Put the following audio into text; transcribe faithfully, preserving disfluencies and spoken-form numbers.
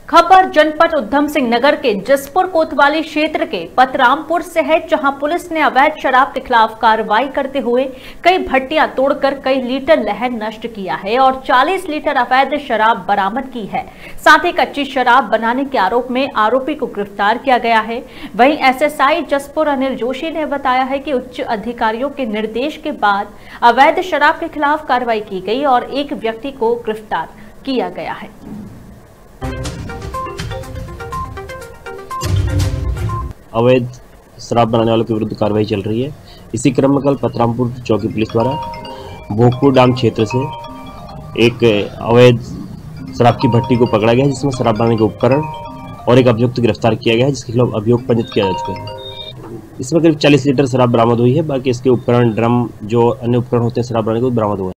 खबर जनपद उधम सिंह नगर के जसपुर कोतवाली क्षेत्र के पतरामपुर से है, जहां पुलिस ने अवैध शराब के खिलाफ कार्रवाई करते हुए कई भट्टियां तोड़कर कई लीटर लहर नष्ट किया है और चालीस लीटर अवैध शराब बरामद की है। साथ ही कच्ची शराब बनाने के आरोप में आरोपी को गिरफ्तार किया गया है। वहीं एसएसआई जसपुर अनिल जोशी ने बताया है कि उच्च अधिकारियों के निर्देश के बाद अवैध शराब के खिलाफ कार्रवाई की गई और एक व्यक्ति को गिरफ्तार किया गया है। अवैध शराब बनाने वालों के विरुद्ध कार्रवाई चल रही है। इसी क्रम में कल पतरामपुर चौकी पुलिस द्वारा भोगपुर डाम क्षेत्र से एक अवैध शराब की भट्टी को पकड़ा गया है, जिसमें शराब बनाने के उपकरण और एक अभियुक्त गिरफ्तार किया गया है, जिसके खिलाफ अभियोग पंजीकृत किया जा चुका है। इसमें करीब चालीस लीटर शराब बरामद हुई है। बाकी इसके उपकरण, ड्रम, जो अन्य उपकरण होते हैं शराब बनाने के, बरामद हुए हैं।